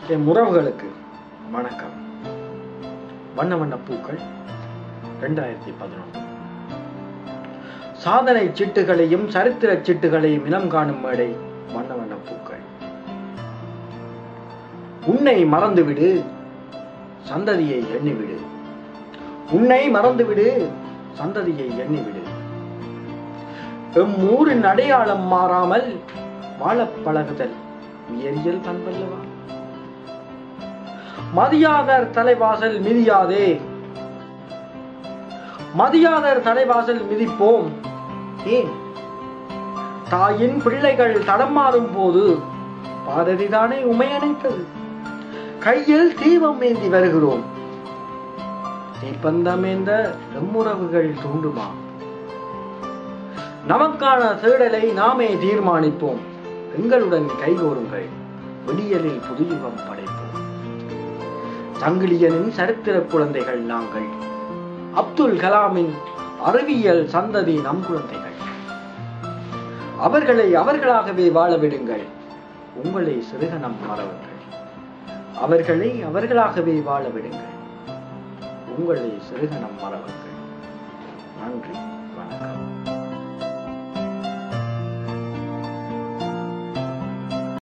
என் உறவுகளுக்கு வணக்கம். வண்ண வண்ண பூக்கள் 2011. சாதனை சிட்டுகளையும் சரித்திர சிட்டுகளையும் இனம் காணும் மேடை வண்ண வண்ண பூக்கள். உன்னை மறந்துவிடு, சந்ததியை எண்ணிவிடு. உன்னை மறந்துவிடு, சந்ததியை எண்ணிவிடு. எம்மூரின் அடையாளம் மாறாமல் வாழப் பழகுதல் உயரியல் பண்பல்லவா. மதியாதர் தலைவாசல் மிதியாதே, மதியாதர் தலைவாசல் மிதிப்போம். ஏன்? தாயின் பிள்ளைகள் தடமாறும் போது பாரதிதானே உமையணைத்தது. கையில் தீபம் ஏந்தி வருகிறோம். தீப்பந்தமேந்த எம்முறவுகள் தூண்டுமா? நமக்கான தேடலை நாமே தீர்மானிப்போம். எங்களுடன் கைகோருங்கள், விடியலில் புதுயுகம் படைப்போம். சங்கிலியனின் சரித்திர குழந்தைகள் நாங்கள். அப்துல் கலாமின் அறிவியல் சந்ததி நம் குழந்தைகள். அவர்களை அவர்களாகவே வாழ விடுங்கள். உங்களை சிறுகணம் மறவுங்கள். அவர்களை அவர்களாகவே வாழ விடுங்கள். உங்களை சிறுகணம் மறவுங்கள். நன்றி, வணக்கம்.